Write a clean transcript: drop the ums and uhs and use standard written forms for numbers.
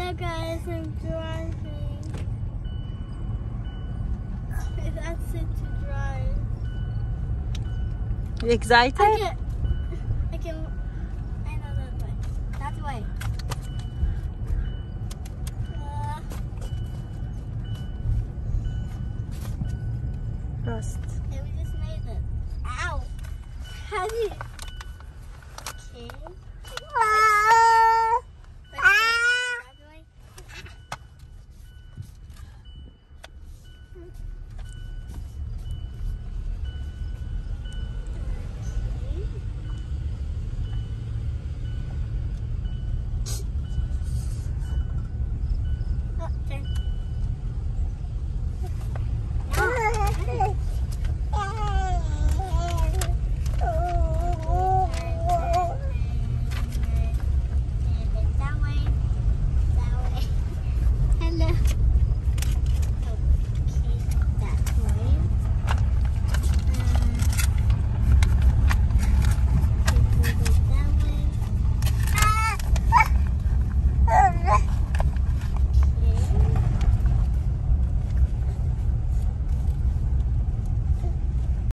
Hello guys, I'm driving. That's it to drive. You excited? I know that way. That way. Frost. Yeah, we just made it. Ow! How do you... Okay. Hello.